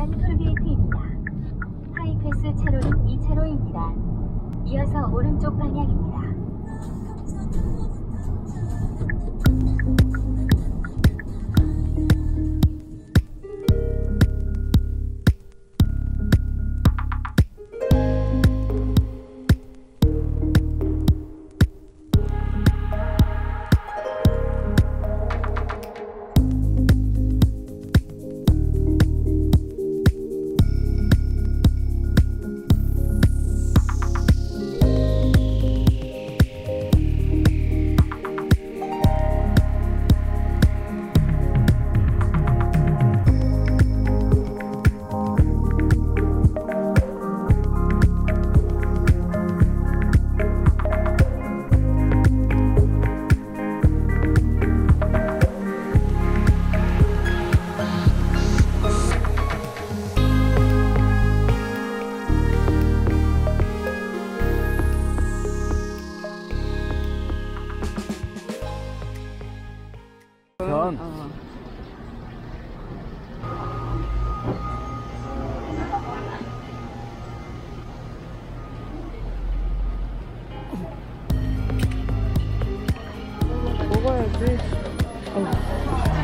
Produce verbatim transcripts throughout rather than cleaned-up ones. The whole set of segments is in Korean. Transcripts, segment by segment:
안전 톨게이트입니다. 하이패스 차로는 이 차로입니다. 이어서 오른쪽 방향입니다. 전. 어. 먹어야지. 어.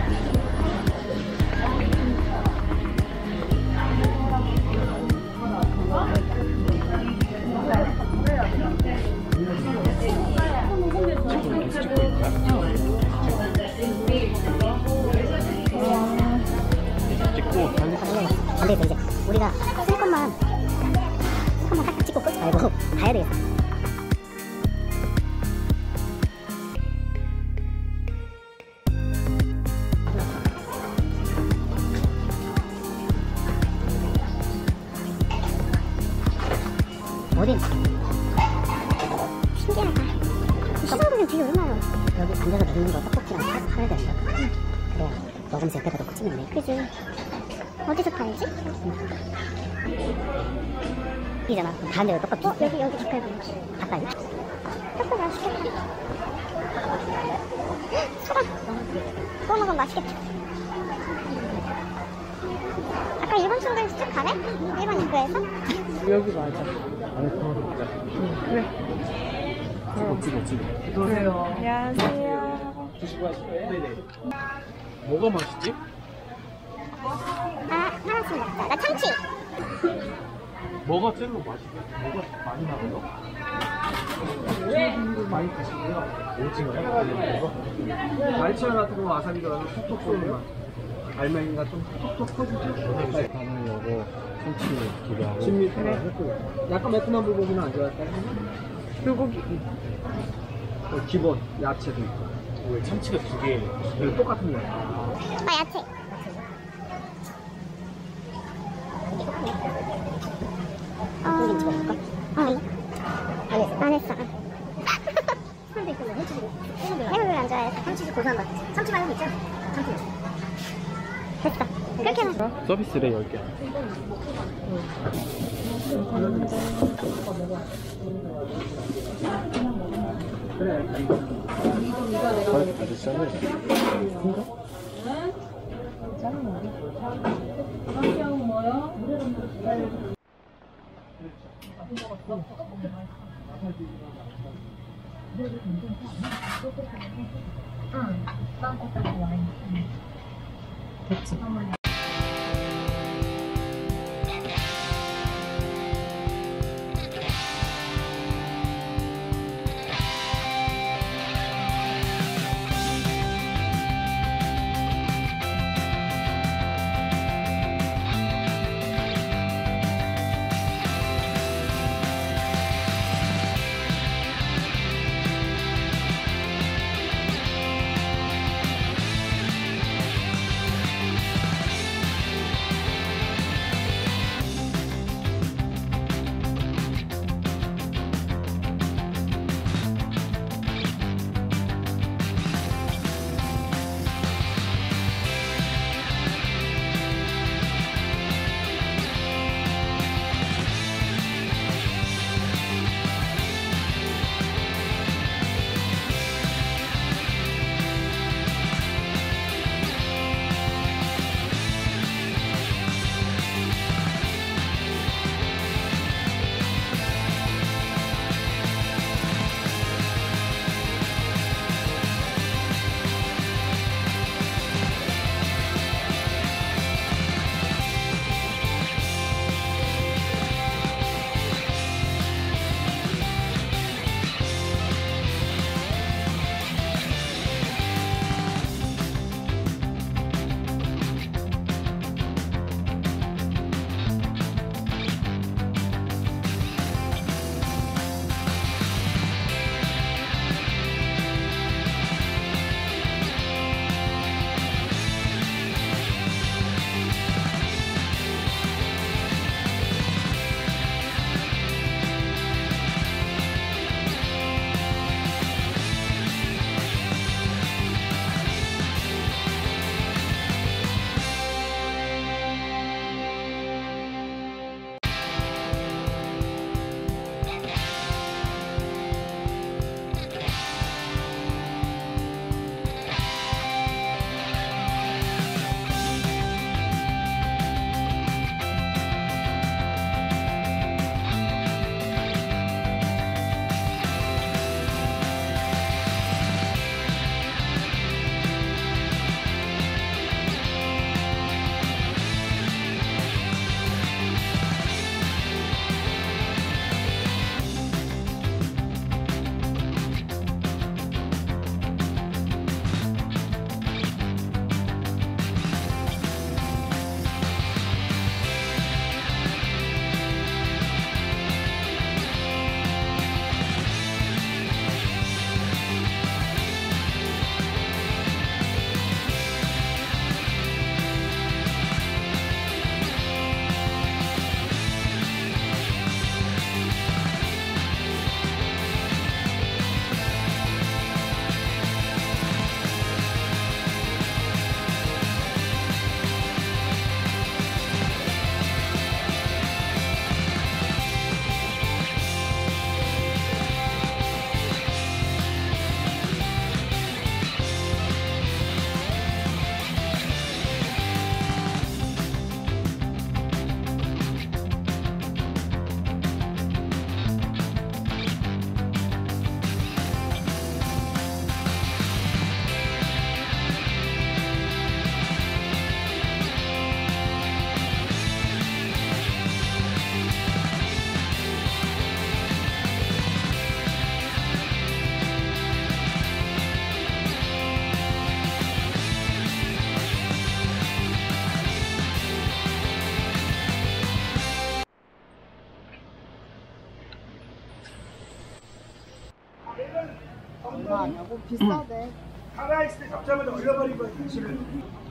찍고 안 되겠다. 이제 우리가 쓸 것만 쓸 것만 딱 찍고 끄지 말고 가야 되겠다. 어딘? 신기하다. 시장국은 뒤에 얼마나 여기 앉아서 먹는 거 떡볶이랑 사, 사야 된다. 응. 그래야 먹으면서 옆에다 놓고 찍는 데. 그지? 어디서 팔지? 이잖아. 가운데로 떡볶이. 어? 여기 여기 가까이 보면. 가까이? 떡볶이 맛있겠다. 수박. 그거 먹으면 맛있겠다. 아까 일본 친구들 쭉 가네? 일본 입구에서? 여기 맞아. 안에 들어가자. 응, 그래. 찍어, 찍어, 찍어. 들어오세요. 안녕하세요. 드시고 하실까요? 네네. 뭐가 맛있지? 아, 하나씩 먹자. 나 참치. 뭐가 젤로 맛있게? 뭐가 많이 나와요? 오징어 많이 드시고요. 오징어요? 말치알 같은 거 와사비 들어가서 톡톡 쏘면 알맹이가 좀 톡톡 터지죠? 나는 요거 참치 기대하고. 진미 그래. 약간 매콤한 불고기는 안 좋아할까요? 불고기. 어, 기본 야채도 있고. 왜 참치가 두 개? 이거 똑같은 거. 아, 야채. 아, 아, 안 했어. 안 했어. 사람도 있고, 해주고. 해물을 안 좋아해서. 참치도 고소한 거 같아. 참치 말고 있죠? 참치. 됐다. 그렇게 하면. 서비스래 열 개. 그래. 걸 받으시잖아요. 큰가? 응, 빵코까지 와인. 됐지. 하냐고 비싸대. 살아있을 때 잡자마자 얼려버린 거야, 사실은.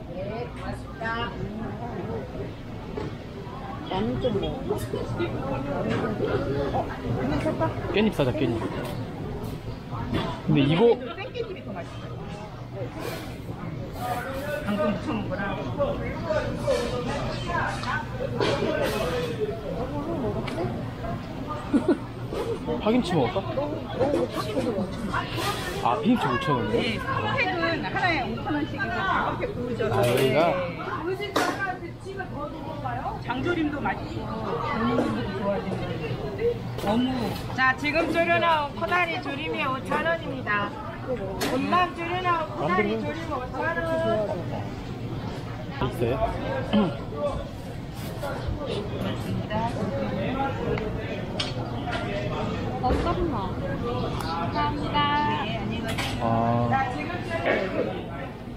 나는 좀 먹을까? 어, 그냥 살까? 깻잎 사자, 깻잎. 근데 이거 땡깻잎이 더 맛있어. 방금 묻혀놓은 거랑. 파김치 먹을까? 아, 파김치 오천 원이요? 네, 팩은 하나에 오천 원씩이고 작업팩 구우죠. 아, 여기가? 장조림도 맛있고 장조림도 좋아하시는 어묵. 자, 지금 졸여나온 코다리 조림이 오천 원입니다. 금방 졸여나온 코다리 조림 오천 원. 있어요? 어썸나. 감사합니다. 네, 안녕히 가세요. 아, 자, 지금 졸여.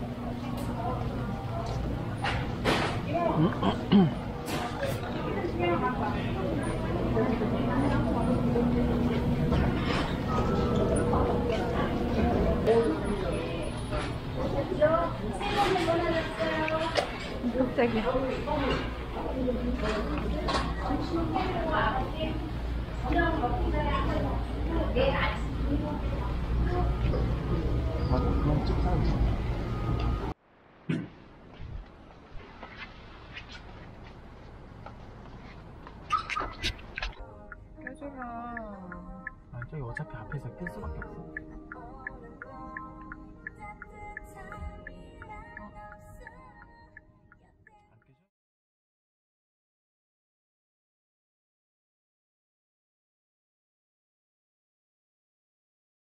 갑자기. 아, 그럼 찍자. 혜준아. 아, 저기 어차피 앞에서 낄 수밖에 없어.